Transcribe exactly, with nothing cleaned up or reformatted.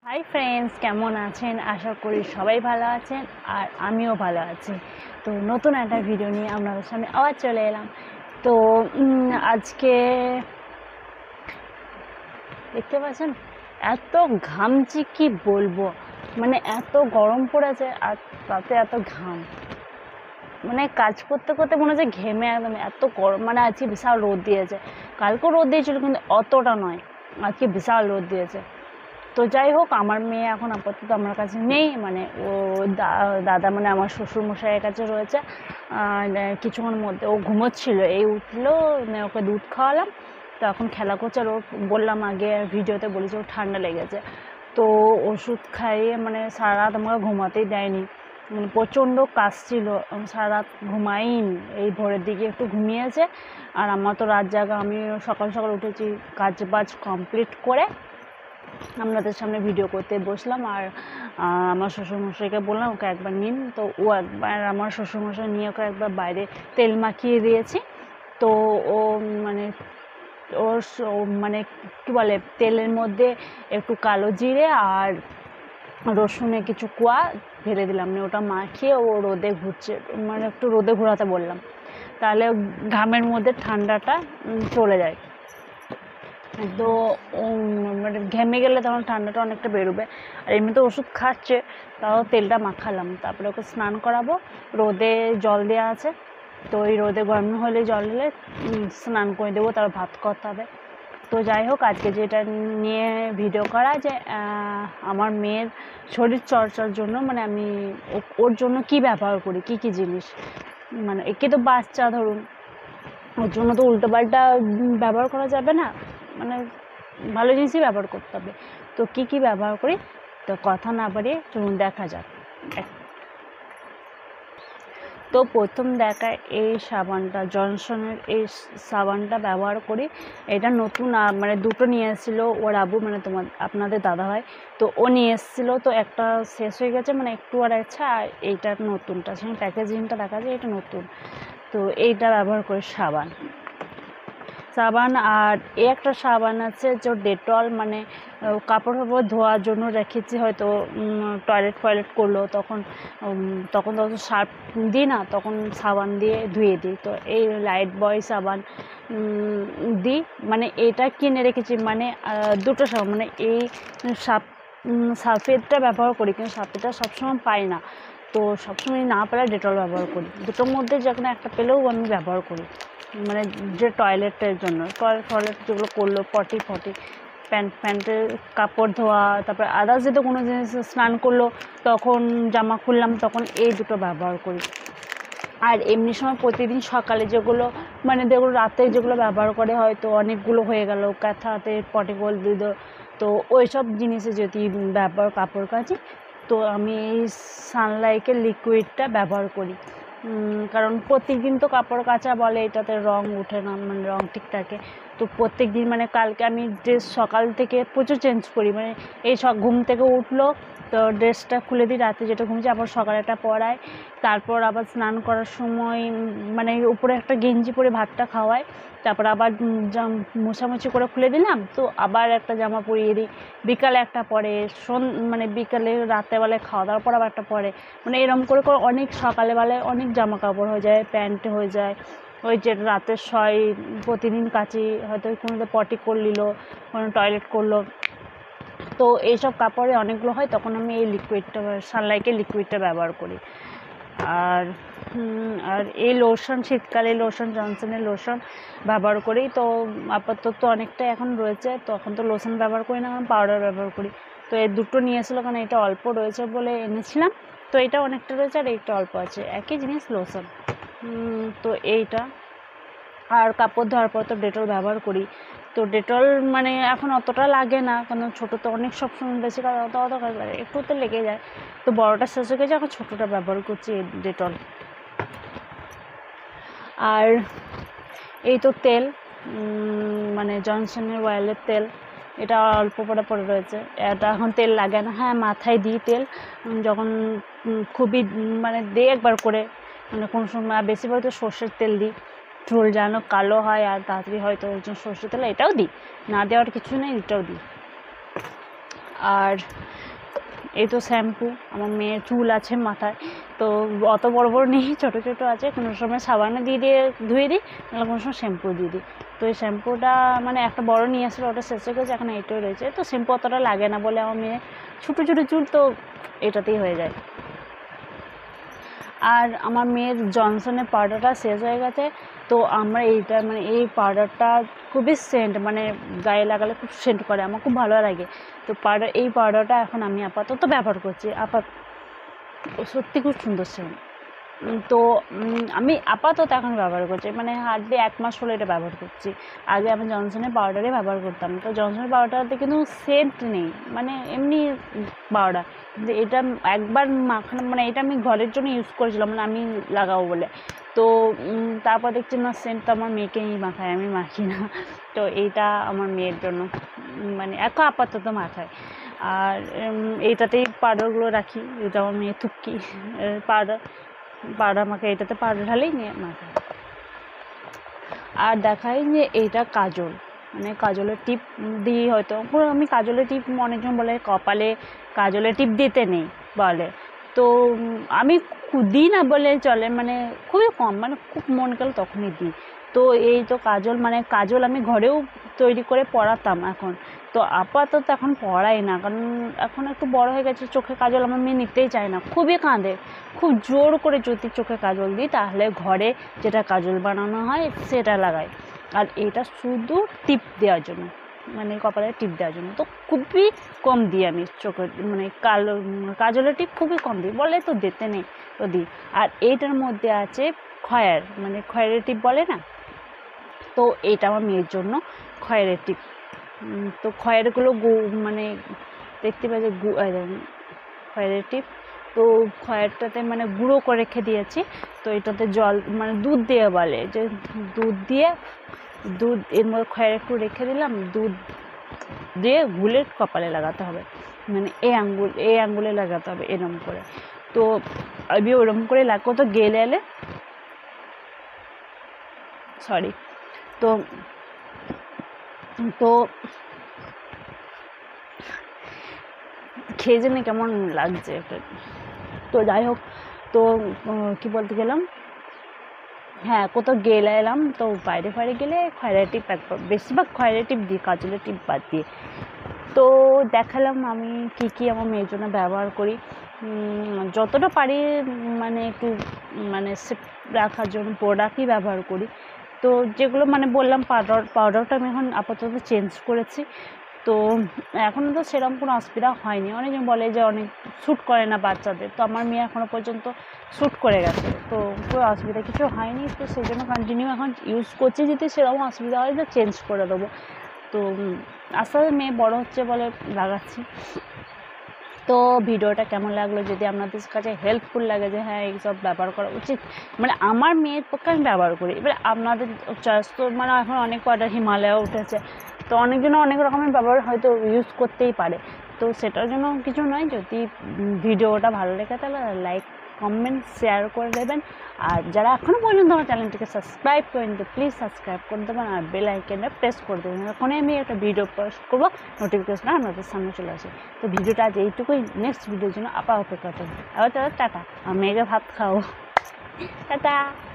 Hi friends, কেমন আছেন? আশা করি সবাই ভালো আছেন আর আমিও ভালো আছি। তো নতুন একটা ভিডিও নিয়ে আপনাদের সামনে আবার চলে এলাম। তো আজকে দেখতে পাচ্ছেন এত ঘামছি, কি বলবো, মানে এত গরম পড়েছে আর তাতে এত ঘাম, মানে কাজ করতে করতে মনে হচ্ছে ঘেমে একদম এত গরম। মানে আজকে বিশাল রোদ দিয়েছে, কালকেও রোদ দিয়েছিল কিন্তু অতটা নয়, আজকে বিশাল রোদ দিয়েছে। তো যাই হোক, আমার মেয়ে এখন আপাতত আমার কাছে নেই, মানে ও দাদা মানে আমার শ্বশুরমশাইয়ের কাছে রয়েছে। কিছুক্ষণের মধ্যে ও ঘুমোচ্ছিল, এই উঠলো, ওকে দুধ খাওয়ালাম, তো এখন খেলা করছে। আর ও বললাম আগে ভিডিওতে বলেছি ও ঠান্ডা লেগেছে, তো ওষুধ খাইয়ে মানে সারা রাত আমাকে ঘুমাতেই দেয়নি, মানে প্রচণ্ড কাশছিল, সারা রাত ঘুমাইনি। এই ভোরের দিকে একটু ঘুমিয়েছে আর আমার তো রাত জাগা, আমি সকাল সকাল উঠেছি, কাজ বাজ কমপ্লিট করে আপনাদের সামনে ভিডিও করতে বসলাম। আর আমার শ্বশুরমশাইকে বললাম ওকে একবার নিন, তো ও একবার আমার শ্বশুরমশাই নিয়ে ওকে একবার বাইরে তেল মাখিয়ে দিয়েছি। তো ও মানে ওর মানে কী বলে, তেলের মধ্যে একটু কালো জিরে আর রসুনে কিছু কোয়া ফেলে দিলাম, মানে ওটা মাখিয়ে ও রোদে ঘুরছে, মানে একটু রোদে ঘোরাতে বললাম, তাহলে ঘামের মধ্যে ঠান্ডাটা চলে যায়। তো মানে ঘেমে গেলে তখন ঠান্ডাটা অনেকটা বেরোবে। আর এমনিতে ওষুধ খাচ্ছে, তাও তেলটা মাখালাম, তারপরে ওকে স্নান করাবো। রোদে জল দেওয়া আছে, তো ওই রোদে গরম হলে জল দিলে স্নান করে দেবো, তারপর ভাত করতে হবে। তো যাই হোক, আজকে যেটা নিয়ে ভিডিও করা, যে আমার মেয়ের শরীর চর্চার জন্য মানে আমি ওর জন্য কি ব্যবহার করি, কি কি জিনিস, মানে একে তো বাচ্চা, ধরুন ওর জন্য তো উল্টোপাল্টা ব্যবহার করা যাবে না, মানে ভালো জিনিসই ব্যবহার করতে হবে। তো কি কি ব্যবহার করি, তো কথা না বাড়িয়ে চলুন দেখা যাক। তো প্রথম দেখায় এই সাবানটা, জনসনের এই সাবানটা ব্যবহার করি। এটা নতুন, মানে দুটো নিয়ে এসেছিলো ওর আবু, মানে তোমার আপনাদের দাদা হয়, তো ও নিয়ে এসেছিলো, তো একটা শেষ হয়ে গেছে, মানে একটু আর আছে, আর এইটা নতুনটা, সেখানে প্যাকেজিংটা দেখা যায় এটা নতুন। তো এইটা ব্যবহার করি সাবান সাবান আর এই একটা সাবান আছে যে ডেটল, মানে কাপড় ফাপড় ধোয়ার জন্য রেখেছি, হয়তো টয়লেট ফয়লেট করলো তখন তখন তত সার্ফ দিই না, তখন সাবান দিয়ে ধুয়ে দিই। তো এই লাইট বয় সাবান দিই, মানে এটা কিনে রেখেছি, মানে দুটো সাবান, মানে এই সার্ফ সার্ফেরটা ব্যবহার করি, কিন্তু সার্ফেরটা সবসময় পাই না, তো সবসময় না পেলে ডেটল ব্যবহার করি। দুটোর মধ্যে যে কোনো একটা পেলেও আমি ব্যবহার করি, মানে যে টয়লেটের জন্য, টয়লেট টয়লেট যেগুলো করলো, পটি ফটি, প্যান্ট প্যান্টের কাপড় ধোয়া, তারপরে আদার্স যেহেতু কোনো জিনিস স্নান করলো, তখন জামা খুললাম, তখন এই দুটো ব্যবহার করি। আর এমনি সময় প্রতিদিন সকালে যেগুলো, মানে যেগুলো রাতে যেগুলো ব্যবহার করে, হয়তো অনেকগুলো হয়ে গেল কাঁথাতে পটি গোল দিল, তো ওই সব জিনিসে যদি ব্যবহার কাপড় কাচি, তো আমি এই সানলাইটের লিকুইডটা ব্যবহার করি, কারণ প্রত্যেক দিন তো কাপড় কাচা বলে এটাতে রং ওঠে না, মানে রং ঠিক থাকে। তো প্রত্যেক দিন, মানে কালকে আমি ড্রেস সকাল থেকে প্রচুর চেঞ্জ করি, মানে এই সব ঘুম থেকে উঠলো তো ড্রেসটা খুলে দিই, রাতে যেটা ঘুমিয়েছি আবার সকালে একটা পরাই, তারপর আবার স্নান করার সময় মানে উপরে একটা গেঞ্জি পরে ভাতটা খাওয়াই, তারপর আবার মোছামুছি করে খুলে দিলাম, তো আবার একটা জামা পরিয়ে দিই, বিকালে একটা পরে, সন মানে বিকালে রাত্রেবেলায় খাওয়া দাওয়ার পর আবার একটা পরে, মানে এরকম করে করে অনেক সকালবেলায় অনেক জামা কাপড় হয়ে যায়, প্যান্ট হয়ে যায়। ওই যে রাতের শয় প্রতিদিন কাচি, হয়তো কোনো পটি করে নিল, কোনো টয়লেট করলো, তো এইসব কাপড়ে অনেকগুলো হয়, তখন আমি এই লিকুইডটা, সানলাইটের লিকুইডটা ব্যবহার করি। আর আর এই লোশন, শীতকালে লোশন, জনসনের লোশন ব্যবহার করি। তো আপাতত অনেকটা এখন রয়েছে, তো এখন তো লোশন ব্যবহার করি না, এখন পাউডার ব্যবহার করি। তো এই দুটো নিয়ে এসেছিলো, কারণ এটা অল্প রয়েছে বলে এনেছিলাম, তো এটা অনেকটা রয়েছে আর এইটা অল্প আছে, একই জিনিস লোশন। তো এইটা, আর কাপড় ধোয়ার পর তো ডেটল ব্যবহার করি। তো ডেটল মানে এখন অতটা লাগে না, কারণ ছোটো তো অনেক সবসময় বেশি অত অত কাজ লাগে, একটু তো লেগে যায়, তো বড়োটা শেষ হয়ে গেছে, এখন ছোটোটা ব্যবহার করছি ডেটল। আর এই তো তেল, মানে জনসনের অয়েলের তেল, এটা অল্প পরে পড়ে রয়েছে, এটা এখন তেল লাগে না। হ্যাঁ, মাথায় দিই তেল, যখন খুবই মানে দিই একবার করে, মানে কোনো সময় বেশিরভাগ তো সর্ষের তেল দিই, চুল যেন কালো হয় আর তাড়াতাড়ি হয়তো ওই জন্য সর্ষের তেল, এটাও দিই, না দেওয়ার কিছু নেই, এটাও দিই। আর এই তো শ্যাম্পু, আমার মেয়ের চুল আছে মাথায়, তো অত বড় বড় নেই, ছোটো ছোটো আছে, কোনো সময় সাবানে দিয়ে দিয়ে ধুয়ে দিই, নাহলে কোনো সময় শ্যাম্পু দিয়ে দিই। তো এই শ্যাম্পুটা মানে একটা বড় নিয়ে আসলে ওটা শেষ হয়ে গেছে, এখন এইটাই রয়েছে। তো শ্যাম্পু অতটা লাগে না বলে আমার মেয়ে ছোটো ছোটো চুল, তো এটাতেই হয়ে যায়। আর আমার মেয়ের জনসনের পাউডারটা শেষ হয়ে গেছে, তো আমরা এইটা মানে এই পাউডারটা খুবই সেন্ট, মানে গায়ে লাগালে খুব সেন্ট করে, আমার খুব ভালো লাগে। তো পাউডার এই পাউডারটা এখন আমি আপাতত ব্যবহার করছি, আপাত সত্যি খুব সুন্দর সেন্ট। তো আমি আপাতত এখন ব্যবহার করছি, মানে হার্ডলি এক মাস হলো এটা ব্যবহার করছি। আগে আমি জনসনের পাউডারে ব্যবহার করতাম, তো জনসনের পাউডারতে কিন্তু সেন্ট নেই, মানে এমনি পাউডার। কিন্তু এটা একবার মাখানো, মানে এটা আমি ঘরের জন্য ইউজ করেছিলাম, মানে আমি লাগাবো বলে। তো তারপর দেখছি না, সেন্ট আমার মেয়েকেই মাখায়, আমি মাখি না। তো এইটা আমার মেয়ের জন্য মানে এক আপাতত মাখায়। আর এইটাতেই পাউডারগুলো রাখি, এটা আমার মেয়ে থুপকি পাউডার পাউডার মাখে, এটাতে পাউডার ঢালেই নিয়ে মাখে। আর দেখাই যে এইটা কাজল, মানে কাজলের টিপ দিই হয়তো, আমি কাজলের টিপ অনেকজন বলে কপালে কাজলের টিপ দিতে নেই বলে, তো আমি দিই না বলে চলে, মানে খুবই কম, মানে খুব মন গেল তখনই দিই। তো এই তো কাজল, মানে কাজল আমি ঘরেও তৈরি করে পরাতাম এখন, তো আপাতত এখন পরাই না, কারণ এখন একটু বড় হয়ে গেছে, চোখে কাজল আমার মেয়ে নিতেই চায় না, খুবই কাঁদে। খুব জোর করে যদি চোখে কাজল দিই, তাহলে ঘরে যেটা কাজল বানানো হয় সেটা লাগাই। আর এটা শুধু টিপ দেওয়ার জন্য, মানে কপালে টিপ দেওয়ার জন্য, তো খুবই কম দিই আমি চোখে, মানে কালো কাজলের টিপ খুবই কম দিই, বলে তো দিতে নেই, তো দিই। আর এইটার মধ্যে আছে খয়ের, মানে খয়েরের টিপ বলে না, তো এইটা আমার মেয়ের জন্য খয়েরের টিপ। তো খয়েরগুলো মানে দেখতে পাই যে খয়েরের টিপ, তো খয়েরটাতে মানে গুঁড়ো করে রেখে দিয়েছি। তো এটাতে জল মানে দুধ দিয়ে বলে যে দুধ দিয়ে দুধ এর মধ্যে খয়ের একটু রেখে দিলাম, দুধ দিয়ে গুলে কপালে লাগাতে হবে, মানে এই আঙ্গুল এই আঙ্গুলে লাগাতে হবে এরম করে। তো আমি ওরম করে লাগবো, তো গেলে এলে সরি তো তো খেয়ে জানি কেমন লাগছে এটা। তো যাই হোক, তো কি বলতে গেলাম, হ্যাঁ কোথাও গেলে এলাম, তো বাইরে ফাইরে গেলে খয়েরের টিপ একবার, বেশিরভাগ খয়েরের টিপ দিই, কাজলের টিপ বাদ দিয়ে। তো দেখালাম আমি কি কি আমার মেয়ের জন্য ব্যবহার করি, যতটা পারি মানে একটু মানে সেফ রাখার জন্য প্রোডাক্টই ব্যবহার করি। তো যেগুলো মানে বললাম, পাউডার পাউডারটা আমি এখন আপাতত চেঞ্জ করেছি, তো এখন তো সেরকম কোনো অসুবিধা হয়নি। অনেকে বলে যে অনেক শ্যুট করে না বাচ্চাদের, তো আমার মেয়ে এখনও পর্যন্ত শ্যুট করে গেছে, তো কোনো অসুবিধা কিছু হয়নি, তো সেই জন্য কন্টিনিউ এখন ইউজ করছি। যদি সেরকম অসুবিধা হয় তো চেঞ্জ করে দেবো। তো আস্তে আস্তে মেয়ে বড়ো হচ্ছে বলে লাগাচ্ছি। তো ভিডিওটা কেমন লাগলো, যদি আপনাদের কাছে হেল্পফুল লাগে যে হ্যাঁ এইসব ব্যবহার করা উচিত, মানে আমার মেয়ের পক্ষে আমি ব্যবহার করি। এবার আপনাদের চয়েস তো, মানে এখন অনেক পাউডার হিমালয়া উঠেছে, তো অনেকজন অনেক রকমের ব্যবহার হয়তো ইউজ করতেই পারে, তো সেটার জন্য কিছু নয়। যদি ভিডিওটা ভালো লেগে তাহলে লাইক কমেন্ট শেয়ার করে দেবেন, আর যারা এখনও পর্যন্ত আমার চ্যানেলটিকে সাবস্ক্রাইব করেন তো প্লিজ সাবস্ক্রাইব করে দেবেন, আর বেল আইকনটা প্রেস করে দেবেন, যখনই আমি একটা ভিডিও পোস্ট করবো নোটিফিকেশন আপনাদের সামনে চলে আসে। তো ভিডিওটা আজ এইটুকুই, নেক্সট ভিডিওর জন্য আপা অপেক্ষা করবেন। আবার তাহলে টাটা, আর মেয়েকে ভাত খাও, টাটা।